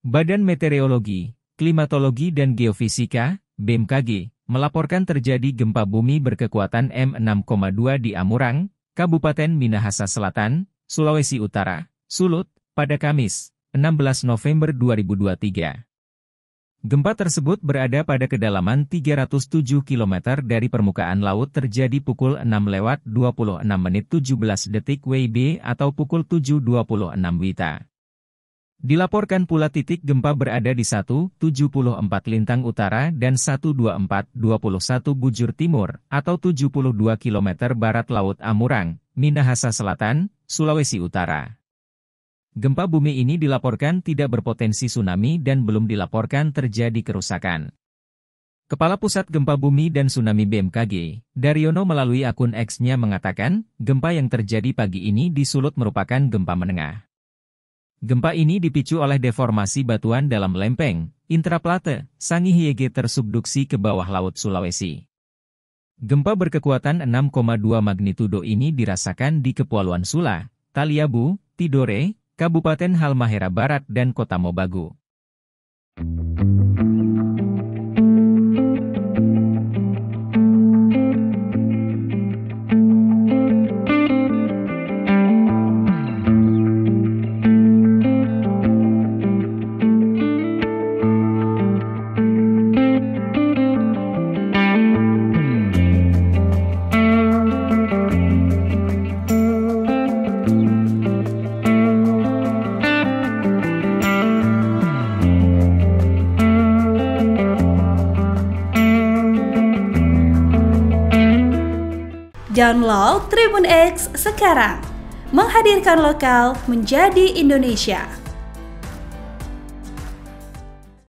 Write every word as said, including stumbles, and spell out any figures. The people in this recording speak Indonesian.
Badan Meteorologi, Klimatologi dan Geofisika, B M K G, melaporkan terjadi gempa bumi berkekuatan M enam koma dua di Amurang, Kabupaten Minahasa Selatan, Sulawesi Utara, Sulut, pada Kamis, enam belas November dua ribu dua puluh tiga. Gempa tersebut berada pada kedalaman tiga ratus tujuh kilometer dari permukaan laut, terjadi pukul enam lewat dua puluh enam menit tujuh belas detik W I B atau pukul tujuh dua puluh enam W I T A. Dilaporkan pula titik gempa berada di seratus tujuh puluh empat Lintang Utara dan seratus dua puluh empat koma dua puluh satu Bujur Timur atau tujuh puluh dua kilometer barat laut Amurang, Minahasa Selatan, Sulawesi Utara. Gempa bumi ini dilaporkan tidak berpotensi tsunami dan belum dilaporkan terjadi kerusakan. Kepala Pusat Gempa Bumi dan Tsunami B M K G, Daryono melalui akun X-nya mengatakan, gempa yang terjadi pagi ini di Sulut merupakan gempa menengah. Gempa ini dipicu oleh deformasi batuan dalam lempeng, intraplate, Sangihiege tersubduksi ke bawah laut Sulawesi. Gempa berkekuatan enam koma dua magnitudo ini dirasakan di Kepulauan Sula, Taliabu, Tidore, Kabupaten Halmahera Barat dan Kota Mobagu. Download Tribun X sekarang, menghadirkan lokal menjadi Indonesia.